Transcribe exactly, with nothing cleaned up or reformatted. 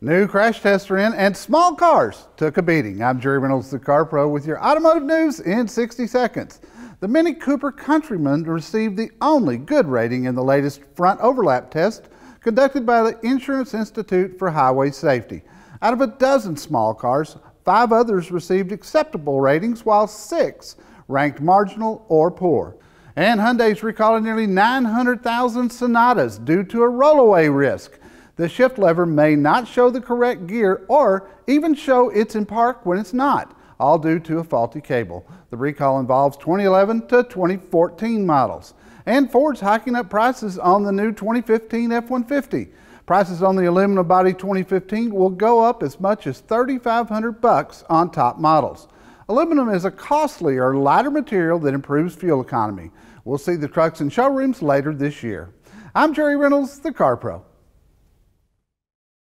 New crash tests are in and small cars took a beating. I'm Jerry Reynolds, the Car Pro, with your automotive news in sixty seconds. The Mini Cooper Countryman received the only good rating in the latest front overlap test conducted by the Insurance Institute for Highway Safety. Out of a dozen small cars, five others received acceptable ratings, while six ranked marginal or poor. And Hyundai's recalling nearly nine hundred thousand Sonatas due to a rollaway risk. The shift lever may not show the correct gear or even show it's in park when it's not, all due to a faulty cable. The recall involves twenty eleven to twenty fourteen models. And Ford's hiking up prices on the new twenty fifteen F one fifty. Prices on the aluminum body twenty fifteen will go up as much as thirty-five hundred bucks on top models. Aluminum is a costlier, lighter material that improves fuel economy. We'll see the trucks in showrooms later this year. I'm Jerry Reynolds, the Car Pro.